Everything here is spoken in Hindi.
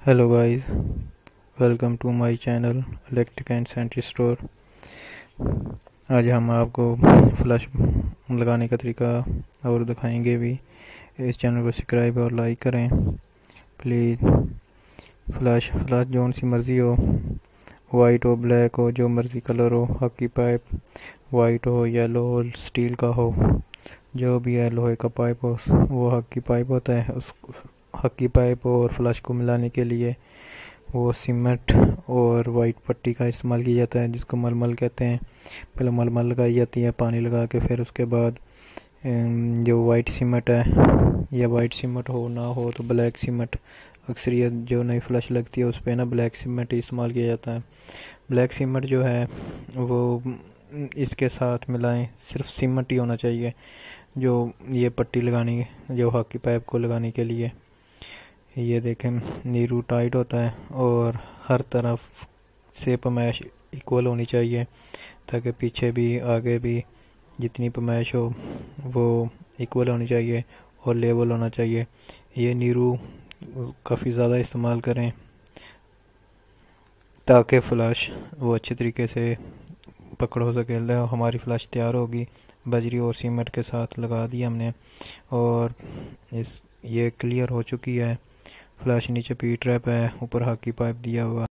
Hello guys, welcome to my channel electric and sanitary store. आज हम आपको फ्लश लगाने का तरीका और दिखाएंगे भी। इस चैनल को सब्सक्राइब और लाइक करें प्लीज़। फ्लश जो सी मर्ज़ी हो, वाइट हो, ब्लैक हो, जो मर्ज़ी कलर हो। हॉकी पाइप वाइट हो, येलो हो, स्टील का हो, जो भी है, लोहे का पाइप हो, वो हॉकी पाइप होता है। उस हॉकी पाइप और फ्लश को मिलाने के लिए वो सीमेंट और वाइट पट्टी का इस्तेमाल किया जाता है, जिसको मलमल कहते हैं। पहले मलमल लगाई जाती है पानी लगा के, फिर उसके बाद जो वाइट सीमेंट है, या वाइट सीमेंट हो ना हो तो ब्लैक सीमेंट, अक्सरियत जो नई फ्लश लगती है उस पर ना ब्लैक सीमेंट इस्तेमाल किया जाता है। ब्लैक सीमेंट जो है वो इसके साथ मिलाएं, सिर्फ सीमेंट ही होना चाहिए जो ये पट्टी लगानी, जो हॉकी पाइप को लगाने के लिए। ये देखें, नीरू टाइट होता है और हर तरफ से पमैश इक्वल होनी चाहिए, ताकि पीछे भी आगे भी जितनी पमैश हो वो इक्वल होनी चाहिए और लेवल होना चाहिए। ये नीरू काफ़ी ज़्यादा इस्तेमाल करें ताकि फ़्लैश वो अच्छे तरीके से पकड़ हो सके। हमारी फ़्लैश तैयार होगी, बजरी और सीमेंट के साथ लगा दी हमने और ये क्लियर हो चुकी है। फ्लैश नीचे पी ट्रैप है, ऊपर हॉकी पाइप दिया हुआ।